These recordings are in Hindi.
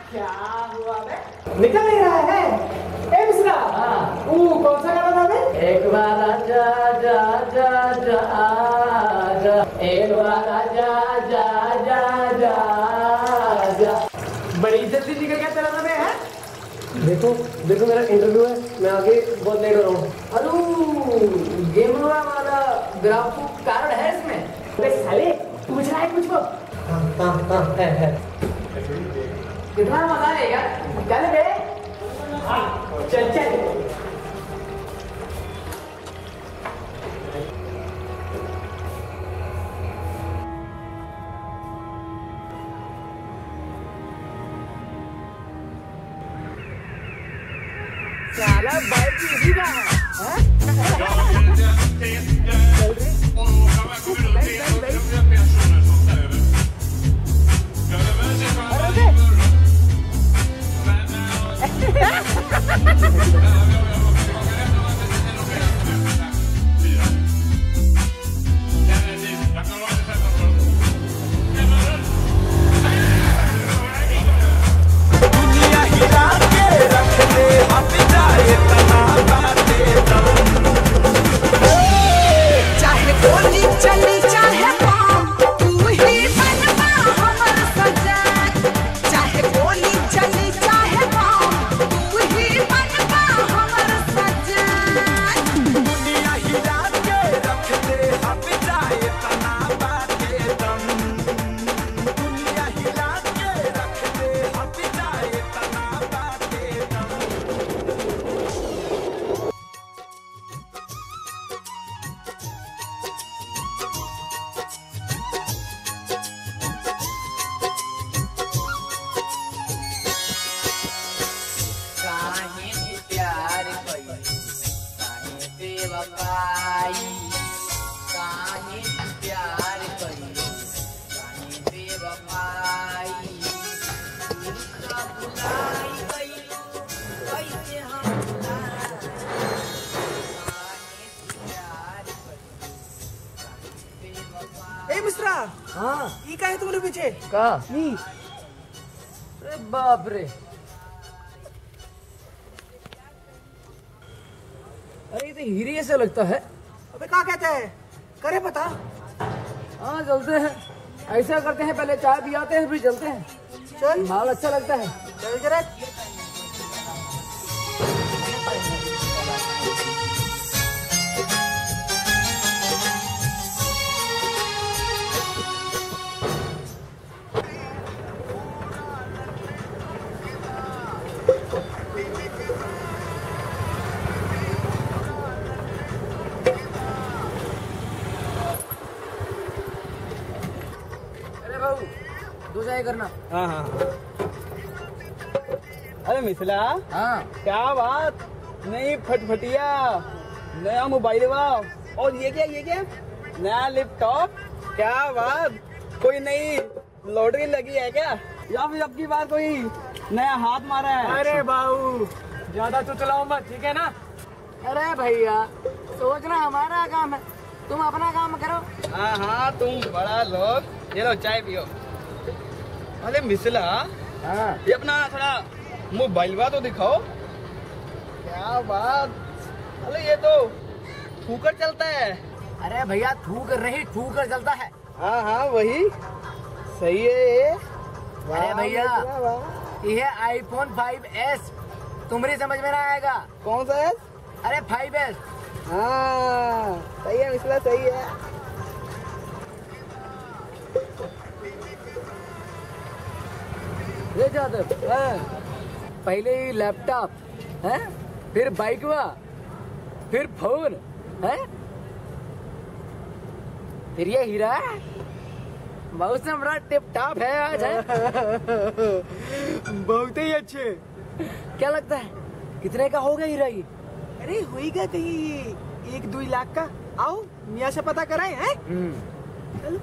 क्या हुआ बे? निकल नहीं रहा है? ए मिश्रा, कौन सा गाना था बे? एक बार आजा जा जा जा जा, एक बार आजा जा जा जा जा। बड़ी जल्दी निकल गया तेरा तो बे, है? देखो देखो मेरा इंटरव्यू है, मैं आगे बहुत लेट हो रहा हूँ। अरे गेम वाला ग्राफ कार्ड है इसमें? अबे साले पूछ रहा है कुछ को? हाँ है। कितना मजा आएगा? चल बे, चल चल। साला बाइक इसी का है, हाँ? मिश्रा, हाँ ये का है तुम्हारे पीछे का? अरे बाप रे, अरे ये तो हीरे ऐसा लगता है। अबे क्या कहते हैं, करे पता? हाँ चलते हैं, ऐसा करते हैं, पहले चाय पी आते हैं फिर चलते हैं। चल, माल अच्छा लगता है, चल जरा। दूसरा करना। हाँ। अरे मिथिला, हाँ क्या बात, नई फटफटिया, नया मोबाइल और ये क्या नया लैपटॉप, क्या बात, कोई नई लॉटरी लगी है क्या, या फिर अब की बार कोई नया हाथ मारा है? अरे बाबू ज्यादा तो चलाओ मत, ठीक है ना? अरे भैया सोचना हमारा काम है, तुम अपना काम करो। हाँ तुम बड़ा लोग, ये लो चाय पियो। अरे मिथिला, हाँ ये अपना थोड़ा मोबाइल तो दिखाओ। क्या बात, अरे ये तो ठूकर चलता है। अरे भैया ठूकर नहीं, ठूकर चलता है। हाँ वही सही है। अरे भैया ये iPhone 5S, तुम्हारी समझ में ना आएगा। कौन सा है? अरे 5S। हाँ सही है मिथिला, सही है। ये जादव, पहले ही लैपटॉप है, फिर बाइक हुआ, फिर फोन है, फिर ये हीरा। मौसम बड़ा टिप टॉप है आज, है? बहुत ही अच्छे। क्या लगता है कितने का होगा हीरा ये? अरे होगा कहीं 1-2 लाख का। आओ मियाँ से पता कराए हैं। चलो।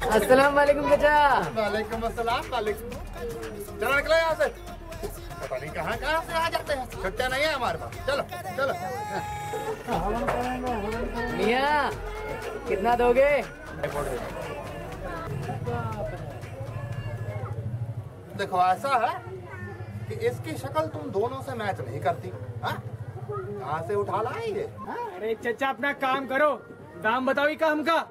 अस्सलाम वालेकुम चाचा। वालेकुम अस्सलाम। वालेकुम। चलो निकलो यहाँ से। पता नहीं कहाँ कहाँ से आ जाते हैं। छुट्टियाँ नहीं है हमारे पास। चलो चलो। मियाँ कितना दोगे? देखो ऐसा है कि इसकी शक्ल तुम दोनों से मैच नहीं करती। कहाँ से उठा लाए ये? अरे चचा अपना काम करो, दाम बताओ ही काम का।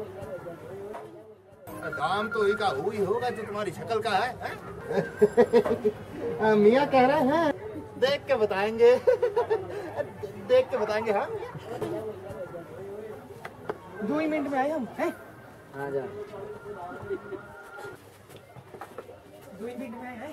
दाम तो ही का वही होगा जो तुम्हारी शक्ल का है। मियाँ कह रहे हैं देख के बताएंगे। देख के बताएंगे। हाँ 2 मिनट में आए हम हैं। हाँ जा। 2 मिनट में आए।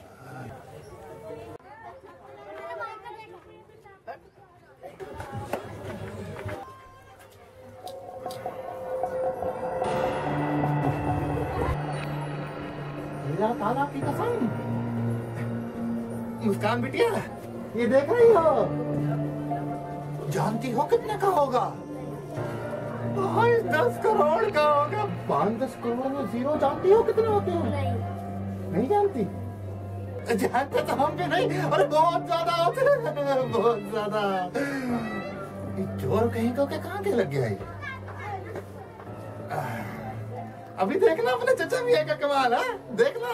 ताला की कसम। मुस्कान बिटिया ये देख रही हो? जानती हो कितने का होगा? 10 करोड़ का होगा। 5-10 करोड़ में 0 जानती हो कितने होते हैं? नहीं जानती? जानते तो हम भी नहीं। अरे बहुत ज्यादा होते हैं, बहुत ज्यादा। चोर कहीं को के कहाँ के लग गया ये? अभी देखना अपने चचा मियाँ का कमाल है। देखना।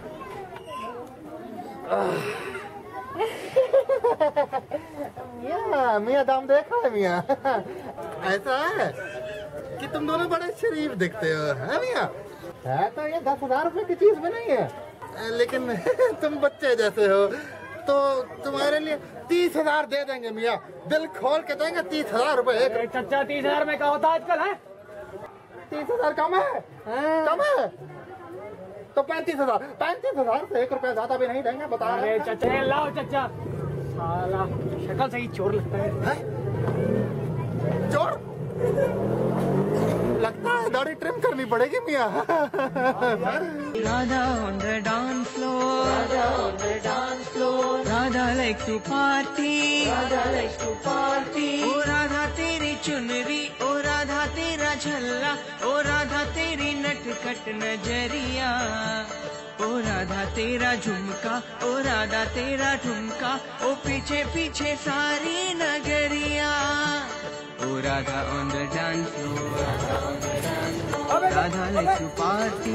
मियाँ दाम देखा है मियाँ। ऐसा है कि तुम दोनों बड़े शरीफ दिखते हो। है मियाँ? है तो ये 10,000 रुपए की चीज भी नहीं है, लेकिन तुम बच्चे जैसे हो तो तुम्हारे लिए 30,000 दे देंगे मियाँ। दिल खोल के देंगे 30,000 रुपए। चचा 30,000 में क्या होता आजकल है? 30,000 कम है? कम है तो 35,000। 35,000 से 1 रुपया ज्यादा भी नहीं देंगे, बता रहे हैं। अरे चचा लाओ चचा। साला शक्ल से ही चोर लगता है। चोर लगता है? दाढ़ी ट्रिम करनी पड़ेगी मियाँ। Radha on the dance floor. Radha on the dance floor. Radha likes to party. Radha likes to party. Oh Radha तेरी चुनरी, ओ राधा तेरा झल्ला, ओ राधा तेरी नटखट नजरिया, ओ राधा तेरा झुमका, ओ राधा तेरा ठुमका, ओ पीछे पीछे सारी नगरिया, ओ Radha on the dance floor. Radha likes to party.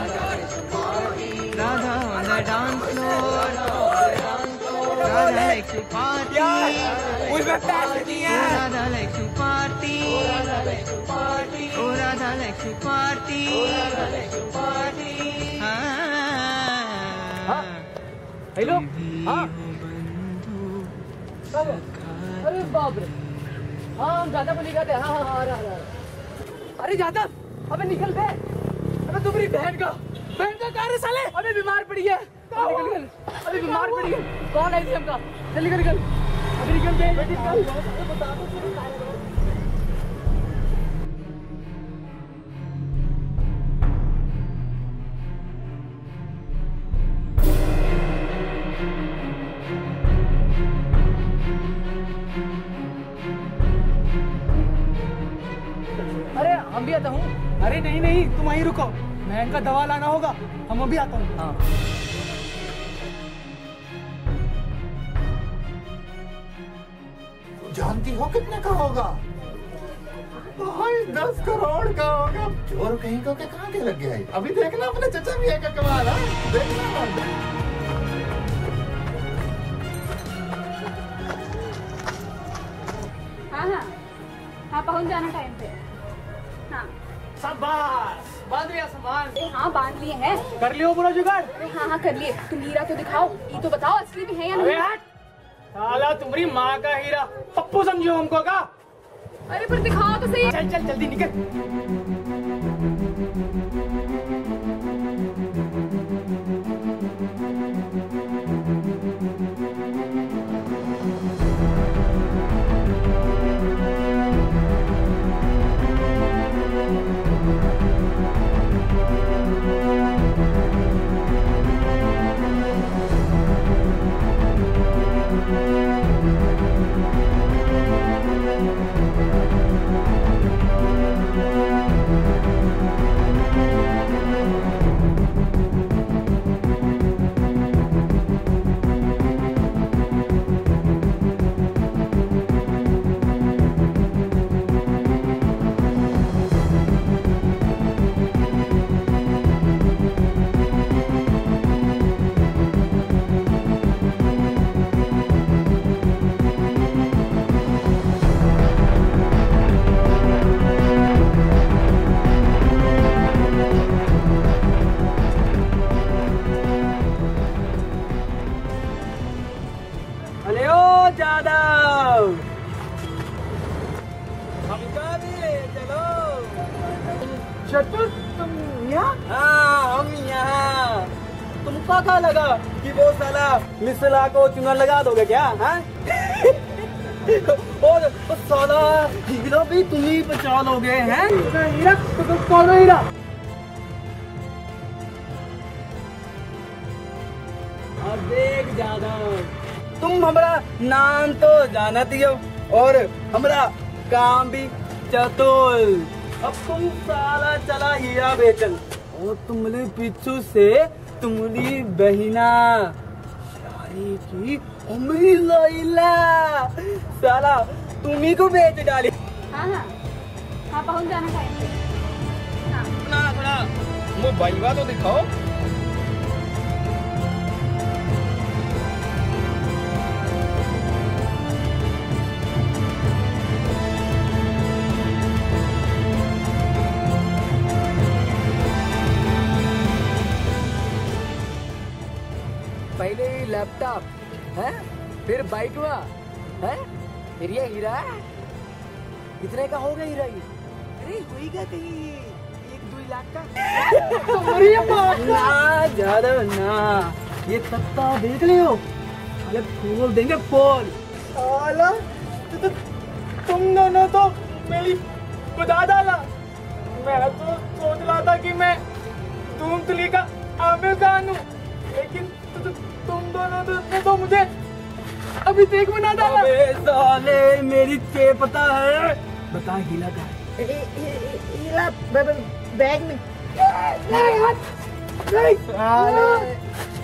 Radha on the dance floor. Radha likes to party. उसमें पैसे नहीं है। Radha likes to party. Oh Radha likes to party. Hello. हाँ अरे बाप रे। हाँ हम ज्यादा बोली गए थे। हाँ हाँ हाँ रहा। अरे ज्यादा अबे निकल बे। अबे तुम्हारी बहन का कार है साले। अबे बीमार पड़ी है। निकल। अबे बीमार पड़ी है। कौन है इसका? चल निकल। अबे निकल बे। अरे हम भी आता हूँ। अरे नहीं नहीं तुम वहीं रुको, मैं इनका दवा लाना होगा। हम अभी आता हूँ। हाँ जानती हो कितने का होगा? 10 करोड़ का होगा। चोर कहीं को के कहाँ के लग गया है? अभी देखना अपने चचा मियाँ का कमाल है। देखना। हाँ पहुँच जाना टाइम पे। हाँ शाबाश, बांध लिया सामान? हाँ बांध लिए हैं। कर लियो पूरा जुगाड़? हाँ हाँ कर लिए। तुम हीरा तो दिखाओ, ये तो बताओ असली भी है या अरे नहीं। हट साला, तुम्हारी माँ का हीरा पप्पू समझो हमको का? अरे पर दिखाओ तो सही। चल चल जल्दी निकल। हमका भी ले चलो। चतुर तुम यहाँ? हाँ हम यहाँ। तुमको क्या लगा कि वो साला मिसला को चुना लगा दोगे क्या? हाँ और साला हीरो भी तुम ही बचा लोगे हैं? हीरा कौन है हीरा? अब देख ज्यादा तुम हमारा नाम तो जानती हो और हमारा काम भी चतुर। अब तुम साला चला हीरा बेचन और तुमने पीछू से तुम्हारी बहिना शादी की उम्री लैला साला तुम्ही को बेच डाली। हाँ हाँ हाँ पहुंच जाना टाइम पे। हाँ अपना थोड़ा मोबाइल तो दिखाओ। पहले लैपटॉप है, फिर बाइक हुआ है, फिर ये हीरा कितने का हो गया हीरा ये? अरे होगा कहीं 1-2 लाख का। ना ज्यादा ना ये तत्ता देख लियो अरे खोल देंगे पोल। साला तुम दोनों तो मेरी बुदा डाला। मैं तो सोच रहा था कि मैं धूमतली का आमिर खान हूँ, लेकिन तुम दोनों ने तो मुझे अभी तक बना डाला। अबे साले मेरी चे पता है। बता हीला का हीरा बैग में।